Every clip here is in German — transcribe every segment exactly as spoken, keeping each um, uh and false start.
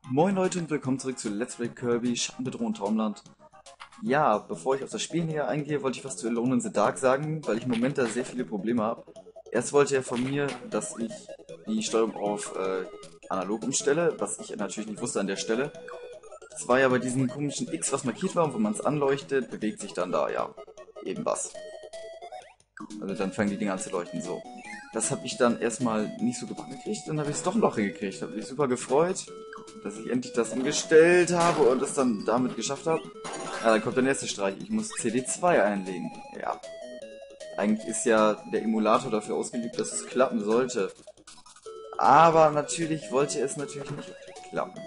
Moin Leute und willkommen zurück zu Let's Play Kirby Schattenbedrohung Traumland. Ja, bevor ich auf das Spiel näher eingehe, wollte ich was zu Alone in the Dark sagen, weil ich im Moment da sehr viele Probleme habe. Erst wollte er von mir, dass ich die Steuerung auf äh, analog umstelle, was ich natürlich nicht wusste an der Stelle. Zwei, aber diesen komischen X, was markiert war, und wenn man es anleuchtet, bewegt sich dann da, ja, eben was. Also dann fangen die Dinger an zu leuchten, so. Das habe ich dann erstmal nicht so gebacken gekriegt, dann habe ich es doch noch hingekriegt. Habe mich super gefreut, dass ich endlich das umgestellt habe und es dann damit geschafft habe. Ja, dann kommt der nächste Streich. Ich muss C D zwei einlegen. Ja. Eigentlich ist ja der Emulator dafür ausgelegt, dass es klappen sollte. Aber natürlich wollte es natürlich nicht klappen.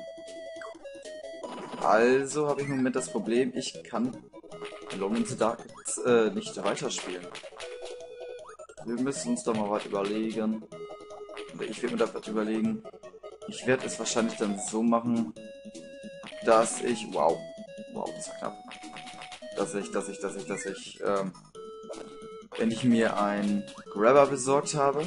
Also habe ich im Moment das Problem, ich kann Alone in the Dark äh, nicht weiterspielen. Wir müssen uns da mal was überlegen. Oder ich werde mir da was überlegen. Ich werde es wahrscheinlich dann so machen, dass ich... Wow. Wow, das war knapp. Dass ich, dass ich, dass ich, dass ich... Ähm, wenn ich mir einen Grabber besorgt habe...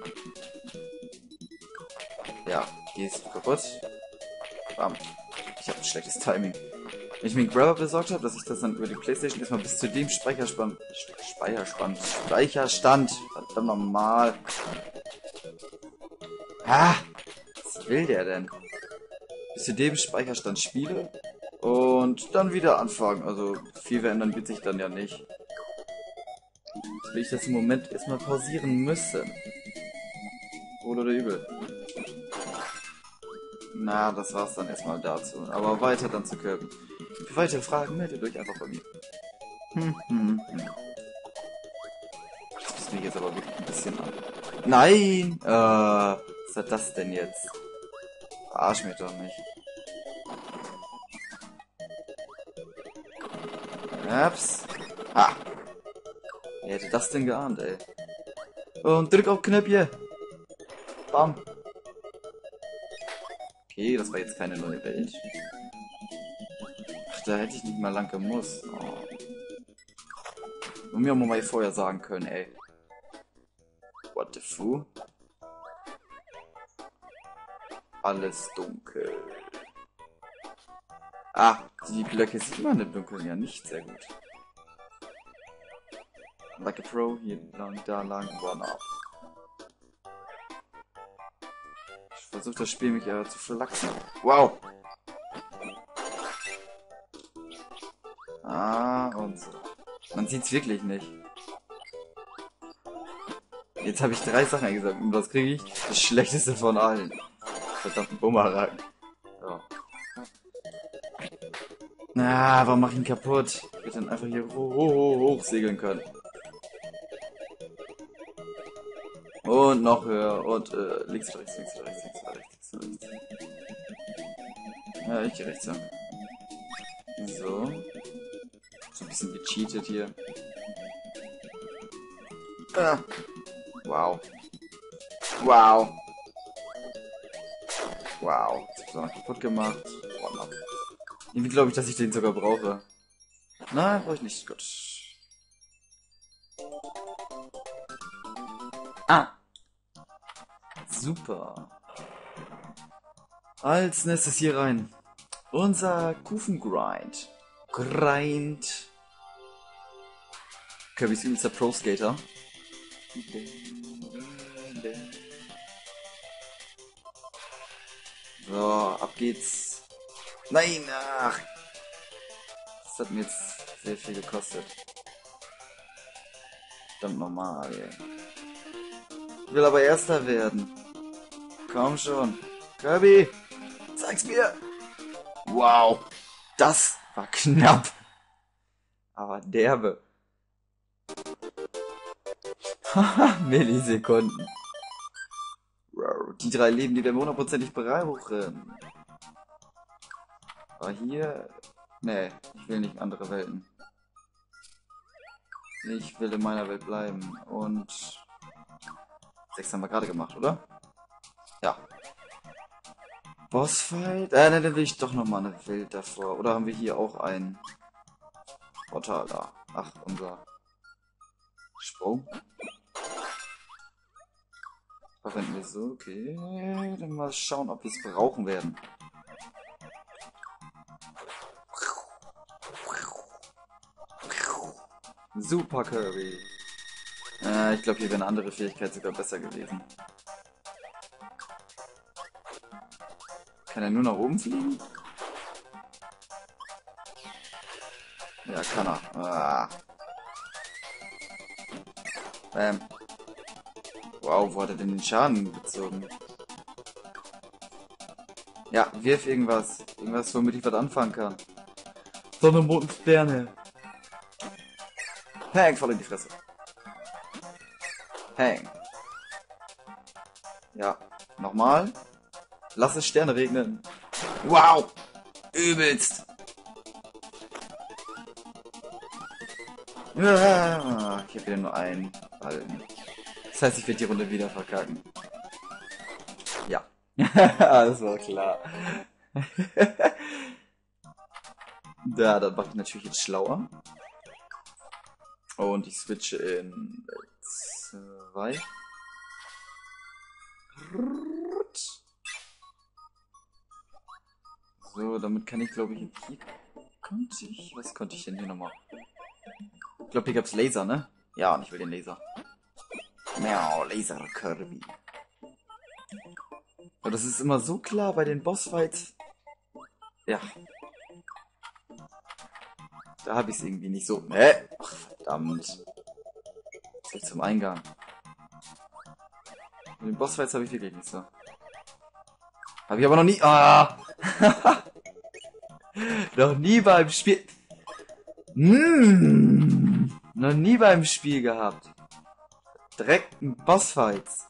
Ja, die ist kaputt. Bam. Ich habe ein schlechtes Timing. Wenn ich mir einen Grabber besorgt habe, dass ich das dann über die Playstation erstmal bis zu dem Speicherspann... Speicherstand... Speicherstand... Verdammt nochmal... Ah! Was will der denn? Bis zu dem Speicherstand spiele und dann wieder anfangen. Also viel verändern wird sich dann ja nicht. Jetzt will ich das im Moment erstmal pausieren müssen. Wohl oder übel. Na, das war's dann erstmal dazu. Aber weiter dann zu Kirby. Für weitere Fragen meldet euch einfach bei mir. Hm, hm, hm. Das pisst mich jetzt aber wirklich ein bisschen an. Nein! Äh, was ist das denn jetzt? Verarsch mich doch nicht. Ups. Ha! Wer hätte das denn geahnt, ey? Und drück auf Knöpfchen. Bam. Okay, das war jetzt keine neue Welt. Ach, da hätte ich nicht mal lang gemusst. Oh. Und mir auch mal vorher sagen können, ey. What the fu? Alles dunkel. Ah, die Blöcke sieht man im Dunkeln ja nicht sehr gut. Like a Pro, hier lang, da lang, one up. Ich versuche das Spiel mich ja zu verlaxen. Wow! Ah, und so. Man sieht's wirklich nicht. Jetzt habe ich drei Sachen eingesagt und was kriege ich? Das schlechteste von allen. Verdammten Bumerang. So. Na, warum mach ich ihn kaputt? Ich hätte dann einfach hier hoch, hoch, hoch, hoch segeln können. Und noch höher. Und äh, links, rechts, links, rechts, links, rechts, links, rechts. Ja, ich geh rechts lang. So. So ein bisschen gecheatet hier. Ah. Wow. Wow. Wow. Das hab ich noch kaputt gemacht. Wow. Irgendwie glaube ich, dass ich den sogar brauche. Nein, brauche ich nicht. Gut. Ah. Super. Als nächstes hier rein. Unser Kufengrind. Grind. Kirby's übelster Pro Skater. So, ab geht's. Nein, ach. Das hat mir jetzt sehr viel gekostet. Verdammt normal, ey. Ich will aber Erster werden. Komm schon. Kirby, zeig's mir. Wow, das war knapp. Aber derbe. Haha, Millisekunden. Die drei Leben, die werden hundertprozentig brauchen. Aber hier... Nee, ich will nicht andere Welten. Ich will in meiner Welt bleiben. Und... Sechs haben wir gerade gemacht, oder? Ja. Bossfight? Äh, ne, dann will ich doch nochmal eine Welt davor. Oder haben wir hier auch ein Portal da? Ach, unser Sprung. Verwenden wir so, okay. Dann mal schauen, ob wir es brauchen werden. Super Kirby. Äh, ich glaube, hier wäre eine andere Fähigkeit sogar besser gewesen. Kann er nur nach oben fliegen? Ja, kann er. Ah. Bam. Wow, wo hat er denn den Schaden bezogen? Ja, wirf irgendwas. Irgendwas, womit ich was anfangen kann. Sonne, Mond und Sterne. Hang, voll in die Fresse. Hang. Ja, nochmal. Lass es Sterne regnen. Wow! Übelst! Ja, ich habe wieder nur einen Balken. Das heißt, ich werde die Runde wieder verkacken. Ja. Das war klar. Ja, dann mache ich natürlich jetzt schlauer. Und ich switche in zwei. So, damit kann ich, glaube ich, hier konnte ich, was konnte ich denn hier nochmal? Ich glaube, hier gab's Laser, ne? Ja, und ich will den Laser. Miau, Laser Kirby. Aber das ist immer so klar bei den Bossfights. Ja. Da habe ich es irgendwie nicht so. Hä? Ach, verdammt. Jetzt zum Eingang. Mit den Bossfights habe ich wirklich nicht so. Habe ich aber noch nie. Ah! Noch nie beim Spiel. Mmh, noch nie beim Spiel gehabt. Direkten Bossfights.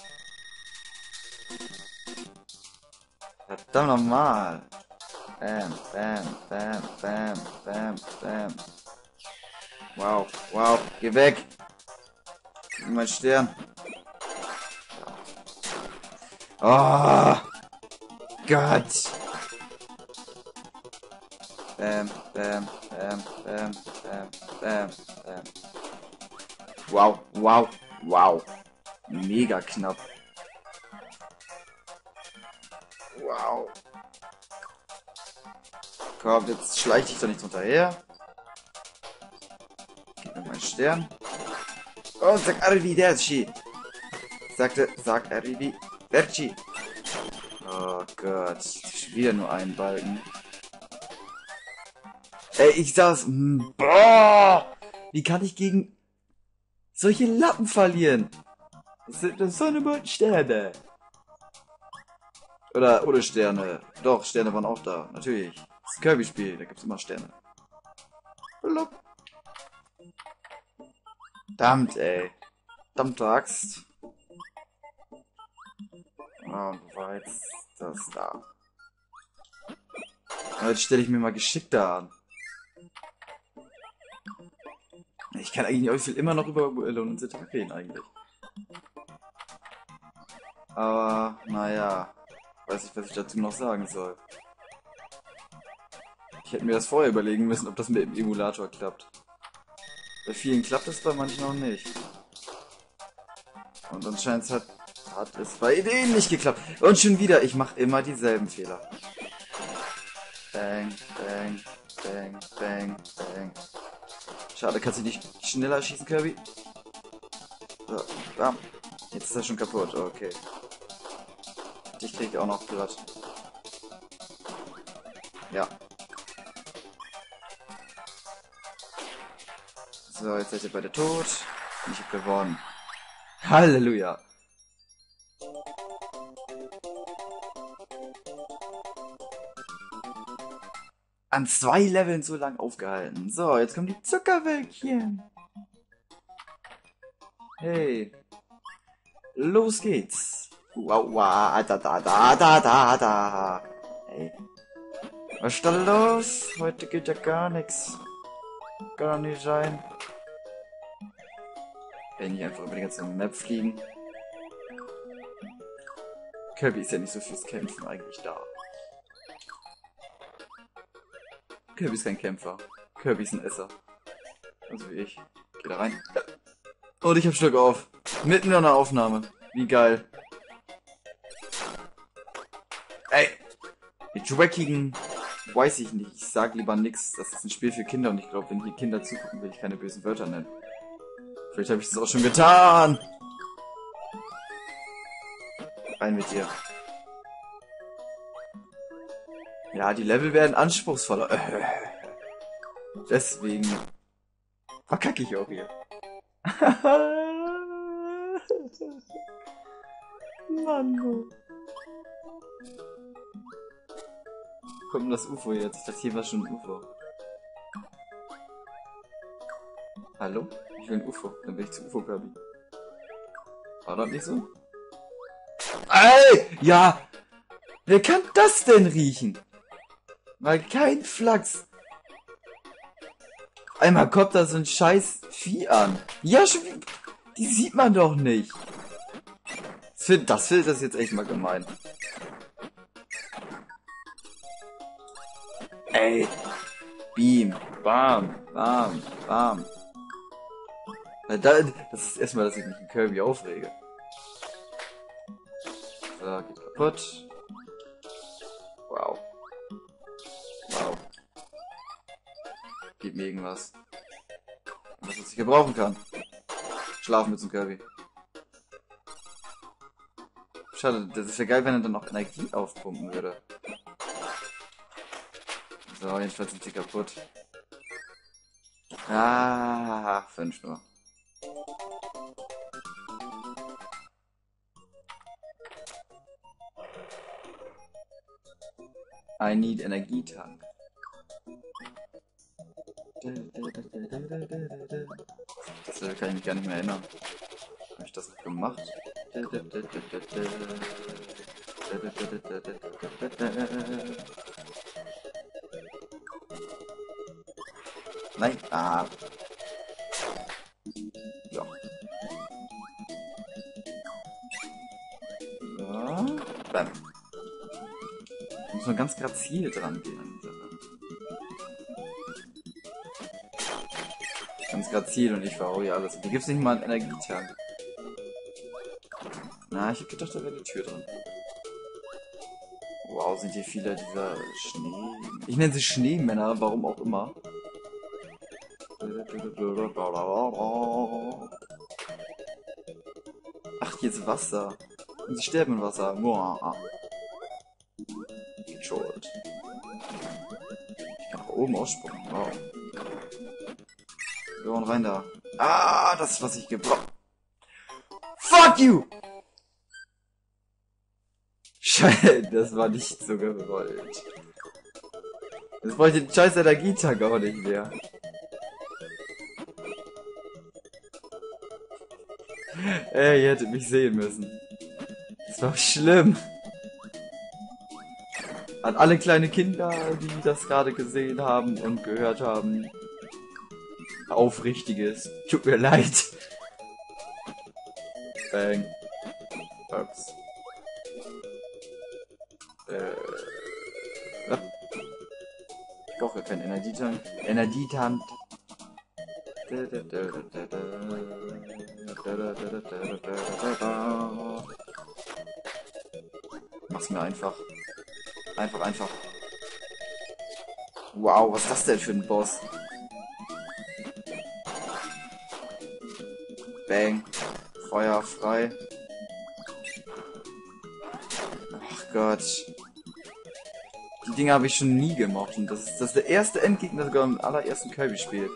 Verdammt nochmal. Bam, bam, bam, bam, bam, bam. Wow, wow, geh weg. Mein Stern. Oh, Gott. Bam, bam, bam, bam, bam, bam, bam. Wow, wow, wow. Mega knapp. Wow. Komm, jetzt schleich dich doch nicht hinterher. Gib mir meinen Stern. Und sag Arrivederci. Sagte, sag Arrivederci. Oh Gott, schon wieder nur einen Balken. Ey, ich saß. Boah! Wie kann ich gegen solche Lappen verlieren? Das sind das Sonne, Mond, Sterne. Oder, oder Sterne. Doch, Sterne waren auch da. Natürlich. Das ist ein Kirby-Spiel, da gibt's immer Sterne. Blub. Verdammt, ey. Verdammte Axt. Ah, und wo war jetzt das da? Jetzt stelle ich mir mal geschickter an. Ich kann eigentlich auch viel immer noch über Alone in the Dark reden, eigentlich. Aber, naja. Weiß nicht, was ich dazu noch sagen soll. Ich hätte mir das vorher überlegen müssen, ob das mit dem Emulator klappt. Bei vielen klappt es, bei manchen auch nicht. Und anscheinend hat, hat es bei denen nicht geklappt. Und schon wieder, ich mache immer dieselben Fehler. Bang, bang, bang, bang, bang. Schade, kannst du nicht schneller schießen, Kirby? So, bam. Jetzt ist er schon kaputt, okay. Dich krieg ich auch noch platt. Ja. So, jetzt seid ihr beide tot. Und ich hab gewonnen. Halleluja. An zwei Leveln so lang aufgehalten. So, jetzt kommen die Zuckerwölkchen. Hey. Los geht's. Wow, wow, da, da, da, da, da, da. Hey. Was ist da los? Heute geht ja gar nichts. Kann doch nicht sein. Wenn ich einfach über die ganze Map fliegen. Kirby ist ja nicht so fürs Kämpfen eigentlich da. Kirby ist kein Kämpfer. Kirby ist ein Esser. Also wie ich. Geh da rein. Und ich hab Stück auf. Mitten in einer Aufnahme. Wie geil. Ey. Mit dreckigen... Weiß ich nicht. Ich sag lieber nix. Das ist ein Spiel für Kinder und ich glaube, wenn hier Kinder zugucken, will ich keine bösen Wörter nennen. Vielleicht habe ich das auch schon getan. Rein mit dir. Ja, die Level werden anspruchsvoller. Deswegen verkacke ich auch hier. Mann. Kommt denn das U F O jetzt? Ich dachte, hier war schon ein U F O. Hallo? Ich will ein U F O. Dann bin ich zu U F O-Kirby. War das nicht so? Ey! Ja! Wer kann das denn riechen? Mal kein Flachs. Einmal kommt da so ein scheiß Vieh an. Ja, schon, die sieht man doch nicht. Das finde das, find, das ist jetzt echt mal gemein. Ey. Beam. Bam. Bam. Bam. Na, da, das ist erstmal, dass ich mich in Kirby aufrege. So, geht kaputt. Wow. Wow. Gib mir irgendwas. Was ich gebrauchen kann. Schlafen mit zum Kirby. Schade, das wäre geil, wenn er dann noch Energie aufpumpen würde. So, jedenfalls sind sie kaputt. Ah, fünf nur. I need Energietank. Das kann ich mich gar nicht mehr erinnern. Habe ich das noch gemacht? Nein. Ah. Ja. So. Bam. Muss man ganz grazil dran gehen an die Sache. Ganz grazil und ich verhau hier alles. Hier gibt's nicht mal einen Energietank. Na, ich hab gedacht, da wäre die Tür drin. Wow, sind hier viele dieser Schnee... Ich nenne sie Schneemänner, warum auch immer. Ach, hier ist Wasser. Und sie sterben im Wasser. Controlled. Ich kann nach oben ausspucken. Wow. Wir wollen rein da. Ah, das ist, was ich gebraucht. Fuck you! Scheiße, das war nicht so gewollt. Jetzt brauche ich den scheiß Energietank auch nicht mehr. Ey, ihr hättet mich sehen müssen. Das war schlimm. An alle kleine Kinder, die das gerade gesehen haben und gehört haben. Aufrichtiges. Tut mir leid. Bang. Ups. Äh. Ich brauche keinen Energietank. Energietank. Mach's mir einfach. Einfach, einfach. Wow, was ist das denn für ein Boss? Bang. Feuer frei. Ach Gott. Die Dinge habe ich schon nie gemocht. Und das ist, das ist der erste Endgegner sogar im allerersten Kirby-Spiel.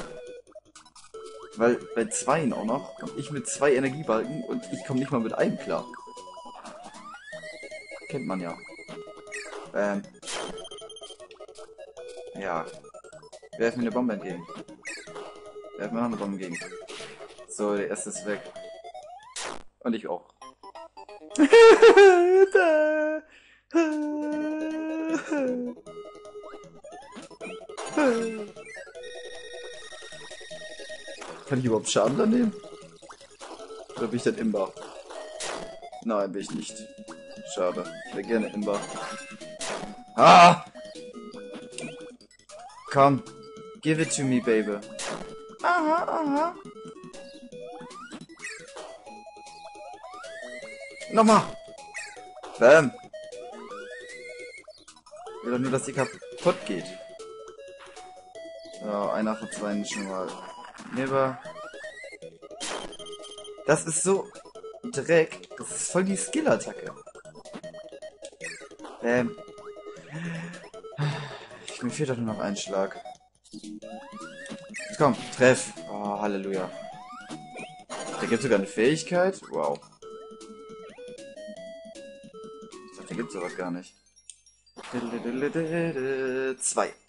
Weil bei zweien auch noch komme ich mit zwei Energiebalken und ich komme nicht mal mit einem klar. Kennt man ja. Ähm. Ja. Werf mir eine Bombe entgegen. Werf mir noch eine Bombe entgegen. So, der erste ist weg. Und ich auch. Kann ich überhaupt Schaden dann nehmen? Oder bin ich dann Imba? Nein, bin ich nicht. Schade. Ich wäre gerne Imba. Ah! Komm. Give it to me, baby. Aha, aha. Nochmal! Bam! Ich will doch nur, dass die kaputt geht. So, einer von zwei ist schon mal. Never. Das ist so Dreck. Das ist voll die Skill-Attacke. Ähm. Mir fehlt doch nur noch ein Schlag. Jetzt komm, treff. Oh, Halleluja. Der gibt sogar eine Fähigkeit? Wow. Ich dachte, der gibt sowas gar nicht. Zwei.